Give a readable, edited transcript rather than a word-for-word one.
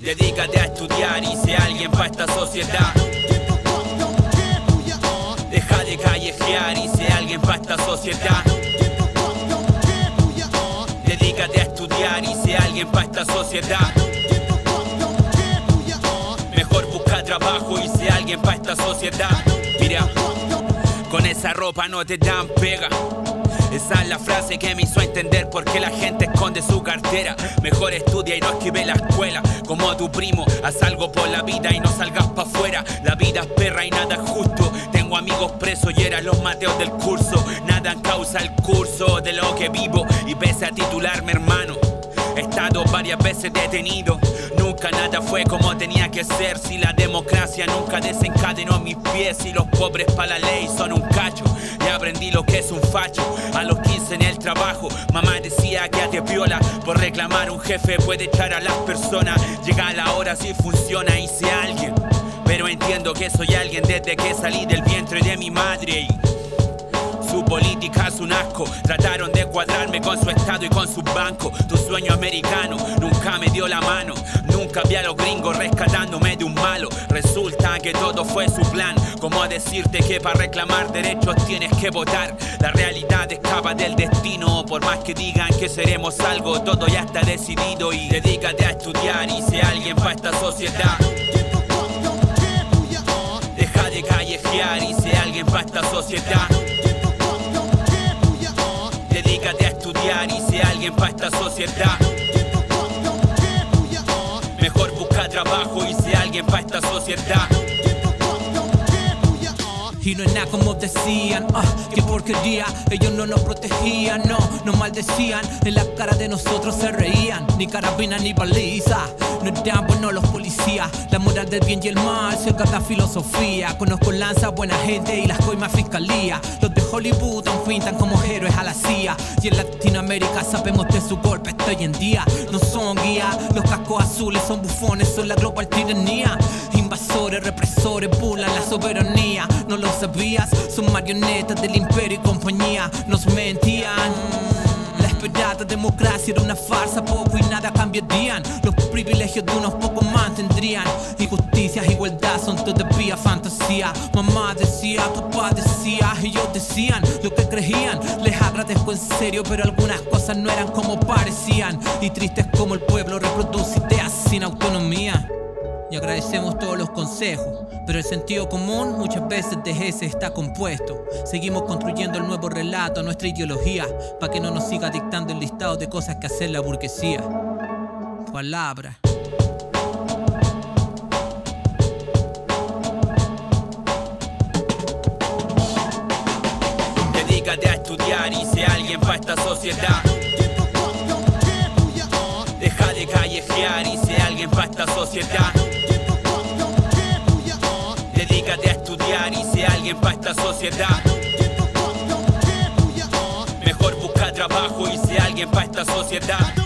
Dedícate a estudiar y sé alguien para esta sociedad. Deja de callejear y sé alguien para esta sociedad. Dedícate a estudiar y sé alguien para esta sociedad. Mejor busca trabajo y sé alguien para esta sociedad. Mira, con esa ropa no te dan pega. Esa es la frase que me hizo entender por qué la gente esconde su cartera. Mejor estudia y no esquive la escuela. Como tu primo, haz algo por la vida y no salgas pa' afuera. La vida es perra y nada es justo. Tengo amigos presos y eran los mateos del curso. Nada en causa el curso de lo que vivo. Y pese a titularme hermano, he estado varias veces detenido. Nunca nada fue como tenía que ser. Si la democracia nunca desencadenó mis pies. Y los pobres pa' la ley son un cacho. Ya aprendí lo que es un facho. A los 15 en el trabajo, mamá decía que te viola. Por reclamar un jefe puede echar a las personas. Llega la hora si funciona y sé alguien. Pero entiendo que soy alguien desde que salí del vientre de mi madre. Y su política es un asco. Trataron de cuadrarme con su estado y con sus bancos. Tu sueño americano nunca me dio la mano. Nunca vi a los gringos rescatándome de un malo. Resulta que todo fue su plan. Como decirte que para reclamar derechos tienes que votar. La realidad escapa del destino. Por más que digan que seremos algo, todo ya está decidido. Y dedícate a estudiar y sé alguien para esta sociedad. Deja de callejear y sé alguien para esta sociedad. Dedícate a estudiar y sé alguien para esta sociedad. Mejor busca trabajo y sé alguien para esta sociedad. Y no es nada como decían, qué porquería. Ellos no nos protegían, no, nos maldecían. En la cara de nosotros se reían. Ni carabina ni baliza. No eran buenos los policías. La moral del bien y el mal se cada filosofía. Conozco lanza, buena gente y las coimas fiscalía. Los de Hollywood aún pintan como héroes a la CIA. Y en Latinoamérica sabemos de su golpe hasta hoy en día. No son guías, los cascos azules son bufones, son la global tiranía. Invasores, represores, burlan la soberanía. No lo sabías, son marionetas del imperio y compañía. Nos mentían. La esperada democracia era una farsa, poco y nada cambiarían. Los privilegios de unos pocos mantendrían. Injusticias, igualdad son todavía fantasía. Mamá decía, papá decía, ellos decían lo que creían. Les agradezco en serio, pero algunas cosas no eran como parecían. Y triste es como el pueblo reproduce ideas sin autonomía. Y agradecemos todos los consejos, pero el sentido común muchas veces de ese está compuesto. Seguimos construyendo el nuevo relato, nuestra ideología, para que no nos siga dictando el listado de cosas que hacer la burguesía. Palabra. Dedícate a estudiar y sé alguien para esta sociedad. Deja de callejear y sé alguien para esta sociedad. Dedícate a estudiar y sé alguien para esta sociedad. Mejor busca trabajo y sé alguien para esta sociedad.